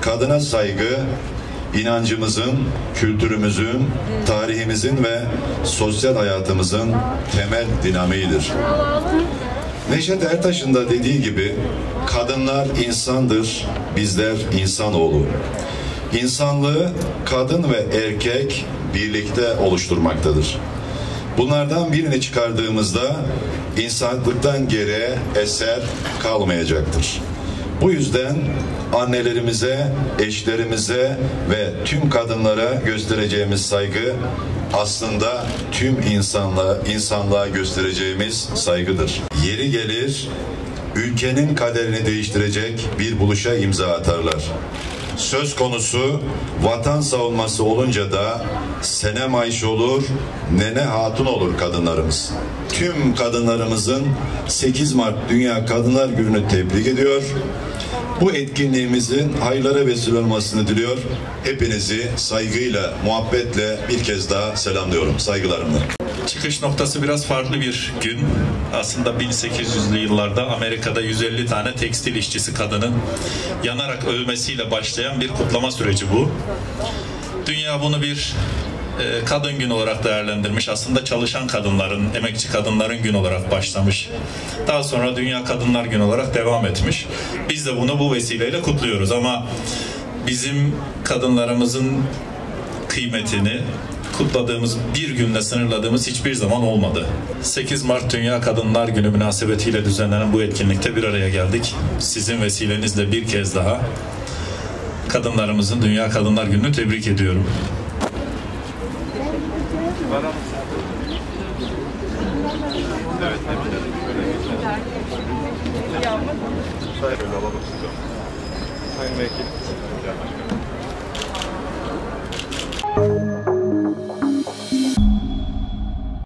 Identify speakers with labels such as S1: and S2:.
S1: kadına saygı, inancımızın, kültürümüzün, tarihimizin ve sosyal hayatımızın temel dinamiğidir. Neşet Ertaş'ın da dediği gibi, kadınlar insandır, bizler insanoğlu. İnsanlığı kadın ve erkek birlikte oluşturmaktadır. Bunlardan birini çıkardığımızda insanlıktan geriye eser kalmayacaktır. Bu yüzden annelerimize, eşlerimize ve tüm kadınlara göstereceğimiz saygı aslında tüm insanlığa göstereceğimiz saygıdır. Yeri gelir, ülkenin kaderini değiştirecek bir buluşa imza atarlar. Söz konusu vatan savunması olunca da Senem Ayşe olur, Nene Hatun olur kadınlarımız. Tüm kadınlarımızın 8 Mart Dünya Kadınlar Günü'nü tebrik ediyor. Bu etkinliğimizin hayırlara vesile olmasını diliyor. Hepinizi saygıyla, muhabbetle bir kez daha selamlıyorum. Saygılarımla.
S2: Çıkış noktası biraz farklı bir gün. Aslında 1800'lü yıllarda Amerika'da 150 tane tekstil işçisi kadının yanarak ölmesiyle başlayan bir kutlama süreci bu. Dünya bunu bir kadın günü olarak değerlendirmiş. Aslında çalışan kadınların, emekçi kadınların günü olarak başlamış. Daha sonra Dünya Kadınlar Günü olarak devam etmiş. Biz de bunu bu vesileyle kutluyoruz ama bizim kadınlarımızın kıymetini kutladığımız bir günle sınırladığımız hiçbir zaman olmadı. 8 Mart Dünya Kadınlar Günü münasebetiyle düzenlenen bu etkinlikte bir araya geldik. Sizin vesilenizle bir kez daha kadınlarımızın Dünya Kadınlar Günü'nü tebrik ediyorum.
S3: Sayın Vekil.